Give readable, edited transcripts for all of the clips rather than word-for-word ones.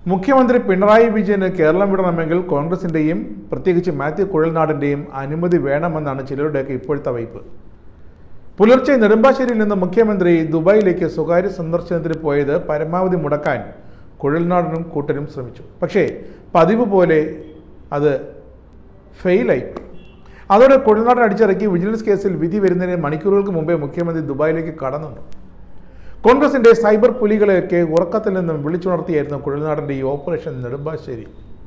മുഖ്യമന്ത്രി പിണറായി വിജയന് കേരളം വിടണമെങ്കിൽ കോൺഗ്രസിൻ്റെയും പ്രത്യേകിച്ച് മാത്യു കുഴൽനാടൻ്റെയും അനുമതി വേണമെന്നാണ് ചിലരുടെയൊക്കെ ഇപ്പോഴത്തെ വയ്പ്. പുലർച്ചെ നെടുമ്പാശ്ശേരിയിൽ നിന്ന് മുഖ്യമന്ത്രി ദുബായിലേക്ക് സ്വകാര്യ സന്ദർശനത്തിന് പോയത് പരമാവധി മുടക്കാൻ കുഴൽനാടനും കൂട്ടരും ശ്രമിച്ചു. പക്ഷേ പതിവ് പോലെ അത് ഫെയിലായി. അതോടെ കുഴൽനാടൻ അടിച്ചിറക്കി വിജിലൻസ് കേസിൽ വിധി വരുന്നതിന് മണിക്കൂറുകൾക്ക് മുമ്പേ മുഖ്യമന്ത്രി ദുബായിലേക്ക് കടന്നു. കോൺഗ്രസിന്റെ സൈബർ പുലികളെയൊക്കെ ഉറക്കത്തിൽ നിന്നും വിളിച്ചുണർത്തിയായിരുന്നു കുഴൽനാടൻ്റെ ഈ ഓപ്പറേഷൻ നെടുമ്പാശ്ശേരി.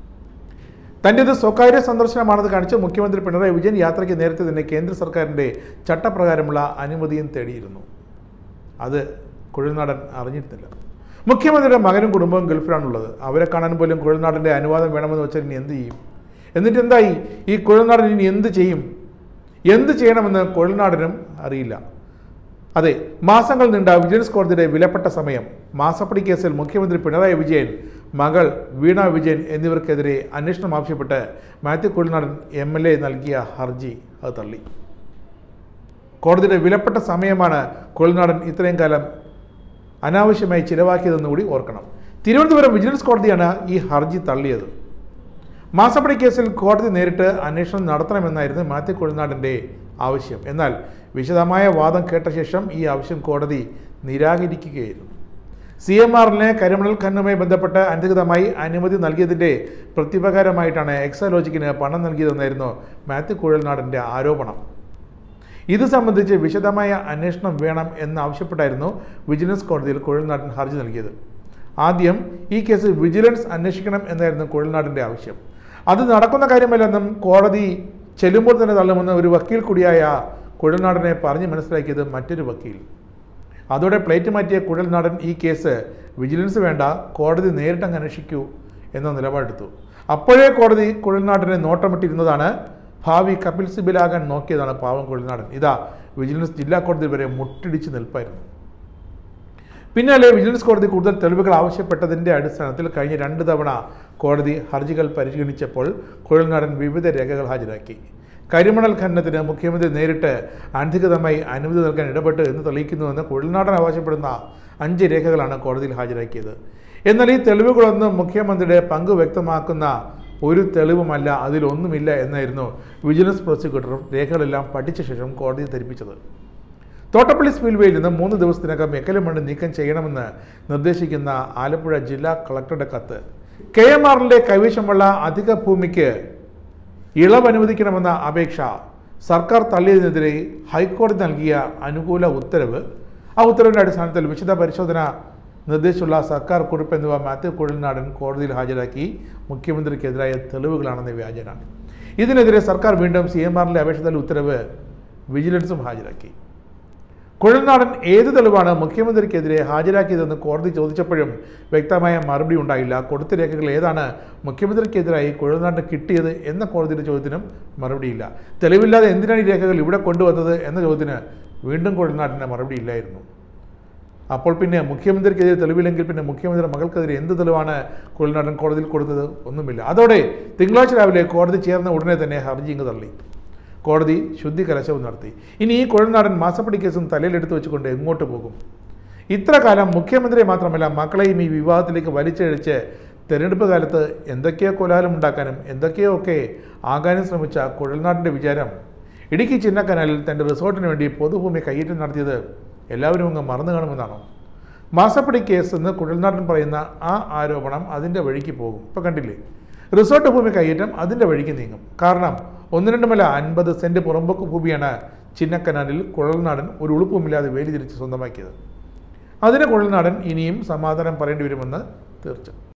തൻ്റേത് സ്വകാര്യ സന്ദർശനമാണെന്ന് കാണിച്ച് മുഖ്യമന്ത്രി പിണറായി വിജയൻ യാത്രയ്ക്ക് നേരത്തെ തന്നെ കേന്ദ്ര സർക്കാരിൻ്റെ ചട്ടപ്രകാരമുള്ള അനുമതിയും തേടിയിരുന്നു. അത് കുഴൽനാടൻ അറിഞ്ഞിരുന്നില്ല. മുഖ്യമന്ത്രിയുടെ മകനും കുടുംബവും ഗൾഫിലാണുള്ളത്. അവരെ കാണാൻ പോലും കുഴൽനാടൻ്റെ അനുവാദം വേണമെന്ന് വെച്ചാൽ ഇനി എന്ത് ചെയ്യും? എന്നിട്ട് എന്തായി? ഈ കുഴൽനാടൻ ഇനി എന്ത് ചെയ്യും? എന്ത് ചെയ്യണമെന്ന് കുഴൽനാടനും അറിയില്ല. അതെ, മാസങ്ങൾ നീണ്ട വിജിലൻസ് കോടതിയുടെ വിലപ്പെട്ട സമയം. മാസപ്പടി കേസിൽ മുഖ്യമന്ത്രി പിണറായി വിജയൻ, മകൾ വീണ വിജയൻ എന്നിവർക്കെതിരെ അന്വേഷണം ആവശ്യപ്പെട്ട് മാത്യു കുഴൽനാടൻ MLA നൽകിയ ഹർജി അത് തള്ളി. കോടതിയുടെ വിലപ്പെട്ട സമയമാണ് കുഴൽനാടൻ ഇത്രയും കാലം അനാവശ്യമായി ചിലവാക്കിയതെന്ന് കൂടി ഓർക്കണം. തിരുവനന്തപുരം വിജിലൻസ് കോടതിയാണ് ഈ ഹർജി തള്ളിയത്. മാസപ്പടി കേസിൽ കോടതി നേരിട്ട് അന്വേഷണം നടത്തണമെന്നായിരുന്നു മാത്യു കുഴൽനാടൻ്റെ ആവശ്യം. എന്നാൽ വിശദമായ വാദം കേട്ട ശേഷം ഈ ആവശ്യം കോടതി നിരാകരിക്കുകയായിരുന്നു. CMRനെ കരിമണൽ ഖനനവുമായി ബന്ധപ്പെട്ട് അനധികൃതമായി അനുമതി നൽകിയതിൻ്റെ പ്രത്യുപകാരമായിട്ടാണ് എക്സാലോജിക്കിന് പണം നൽകിയതെന്നായിരുന്നു മാത്യു കുഴൽനാടൻ്റെ ആരോപണം. ഇത് സംബന്ധിച്ച് വിശദമായ അന്വേഷണം വേണം എന്നാവശ്യപ്പെട്ടായിരുന്നു വിജിലൻസ് കോടതിയിൽ കുഴൽനാടൻ ഹർജി നൽകിയത്. ആദ്യം ഈ കേസ് വിജിലൻസ് അന്വേഷിക്കണം എന്നായിരുന്നു കുഴൽനാടൻ്റെ ആവശ്യം. അത് നടക്കുന്ന കാര്യമല്ലെന്നും കോടതി ചെല്ലുമ്പോൾ തന്നെ തള്ളുമെന്ന് ഒരു വക്കീൽ കൂടിയായ കുഴൽനാടനെ പറഞ്ഞ് മനസ്സിലാക്കിയത് മറ്റൊരു വക്കീൽ. അതോടെ പ്ലേറ്റ് മാറ്റിയ കുഴൽനാടൻ ഈ കേസ് വിജിലൻസ് വേണ്ട, കോടതി നേരിട്ടങ്ങ് അന്വേഷിക്കൂ എന്ന നിലപാടെടുത്തു. അപ്പോഴേ കോടതി കുഴൽനാടനെ നോട്ടമിട്ടിരുന്നതാണ്. ഭാവി കപിൽ സിബലാകാൻ നോക്കിയതാണ് പാവം കുഴൽനാടൻ. ഇതാ വിജിലൻസ് ജില്ലാ കോടതി വരെ മുട്ടിടിച്ച് നിൽപ്പായിരുന്നു. പിന്നാലെ വിജിലൻസ് കോടതി കൂടുതൽ തെളിവുകൾ ആവശ്യപ്പെട്ടതിൻ്റെ അടിസ്ഥാനത്തിൽ കഴിഞ്ഞ 2 തവണ കോടതി ഹർജികൾ പരിഗണിച്ചപ്പോൾ കുഴൽനാടൻ വിവിധ രേഖകൾ ഹാജരാക്കി. കരിമണൽ ഖനനത്തിന് മുഖ്യമന്ത്രി നേരിട്ട് അനധികൃതമായി അനുമതി നൽകാൻ ഇടപെട്ട് എന്ന് തെളിയിക്കുന്നുവെന്ന് കുഴൽനാടൻ അവകാശപ്പെടുന്ന 5 രേഖകളാണ് കോടതിയിൽ ഹാജരാക്കിയത്. എന്നാൽ ഈ തെളിവുകളൊന്നും മുഖ്യമന്ത്രിയുടെ പങ്ക് വ്യക്തമാക്കുന്ന ഒരു തെളിവുമല്ല, അതിലൊന്നുമില്ല എന്നായിരുന്നു വിജിലൻസ് പ്രോസിക്യൂട്ടറും രേഖകളെല്ലാം പഠിച്ച ശേഷം കോടതിയെ ധരിപ്പിച്ചത്. തോട്ടപ്പള്ളി സ്പിൽവേയിൽ നിന്ന് 3 ദിവസത്തിനകം എക്കലും മണ്ണ് നീക്കം ചെയ്യണമെന്ന് നിർദ്ദേശിക്കുന്ന ആലപ്പുഴ ജില്ലാ കളക്ടറുടെ കത്ത്, KMRന്റെ കൈവശമുള്ള അധിക ഭൂമിക്ക് ഇളവ് അനുവദിക്കണമെന്ന അപേക്ഷ സർക്കാർ തള്ളിയതിനെതിരെ ഹൈക്കോടതി നൽകിയ അനുകൂല ഉത്തരവ്, ആ ഉത്തരവിൻ്റെ അടിസ്ഥാനത്തിൽ വിശദ പരിശോധന നിർദ്ദേശിച്ചുള്ള സർക്കാർ കുറിപ്പ് എന്നിവ മാത്യു കുഴൽനാടൻ കോടതിയിൽ ഹാജരാക്കി മുഖ്യമന്ത്രിക്കെതിരായ തെളിവുകളാണെന്ന് വ്യാജനാണ്. ഇതിനെതിരെ സർക്കാർ വീണ്ടും CMRലെ അപേക്ഷ തള്ളി ഉത്തരവ് വിജിലൻസും ഹാജരാക്കി. കുഴൽനാടൻ ഏത് തെളിവാണ് മുഖ്യമന്ത്രിക്കെതിരെ ഹാജരാക്കിയതെന്ന് കോടതി ചോദിച്ചപ്പോഴും വ്യക്തമായ മറുപടി ഉണ്ടായില്ല. കൊടുത്ത രേഖകൾ ഏതാണ് മുഖ്യമന്ത്രിക്കെതിരായി കുഴൽനാടന് കിട്ടിയത് എന്ന കോടതിയുടെ ചോദ്യത്തിനും മറുപടിയില്ല. തെളിവില്ലാതെ എന്തിനാണ് ഈ രേഖകൾ ഇവിടെ കൊണ്ടുവന്നത് എന്ന ചോദ്യത്തിന് വീണ്ടും കുഴൽനാടൻ്റെ മറുപടി ഇല്ലായിരുന്നു. അപ്പോൾ പിന്നെ മുഖ്യമന്ത്രിക്കെതിരെ തെളിവില്ലെങ്കിൽ പിന്നെ മുഖ്യമന്ത്രിയുടെ മകൾക്കെതിരെ എന്ത് തെളിവാണ് കുഴൽനാടൻ കോടതിയിൽ കൊടുത്തത്? ഒന്നുമില്ല. അതോടെ തിങ്കളാഴ്ച രാവിലെ കോടതി ചേർന്ന ഉടനെ തന്നെ ഹർജി ഇങ്ങ് തള്ളി. കോടതി ശുദ്ധി കലശവും നടത്തി. ഇനി ഈ കുഴൽനാടൻ മാസപ്പടി കേസും തലയിലെടുത്ത് വെച്ചുകൊണ്ട് എങ്ങോട്ട് പോകും? ഇത്ര കാലം മുഖ്യമന്ത്രിയെ മാത്രമല്ല മക്കളെയും ഈ വിവാദത്തിലേക്ക് വലിച്ചഴിച്ച് തെരഞ്ഞെടുപ്പ് കാലത്ത് എന്തൊക്കെയോ കോലാഹലം ഉണ്ടാക്കാനും എന്തൊക്കെയോ ഒക്കെ ആകാനും ശ്രമിച്ച കുഴൽനാടൻ്റെ വിചാരം ഇടുക്കി ചിന്നക്കനാലിൽ തൻ്റെ റിസോർട്ടിന് വേണ്ടി പൊതുഭൂമി കയ്യേറ്റം നടത്തിയത് എല്ലാവരും അങ്ങ് മറന്നു കാണുമെന്നാണോ? മാസപ്പടി കേസ് എന്ന് കുഴൽനാടൻ പറയുന്ന ആ ആരോപണം അതിൻ്റെ വഴിക്ക് പോകും. ഇപ്പോൾ കണ്ടില്ലേ, റിസോർട്ട് ഭൂമി കയ്യേറ്റം അതിൻ്റെ വഴിക്ക് നീങ്ങും. കാരണം 1-2 50 സെൻറ്റ് പുറമ്പോക്ക് ഭൂമിയാണ് ചിന്നക്കനാലിൽ കുഴൽനാടൻ ഒരു ഉളുപ്പുമില്ലാതെ വേലി തിരിച്ച് സ്വന്തമാക്കിയത്. അതിന് കുഴൽനാടൻ ഇനിയും സമാധാനം പറയേണ്ടി വരുമെന്ന് തീർച്ച.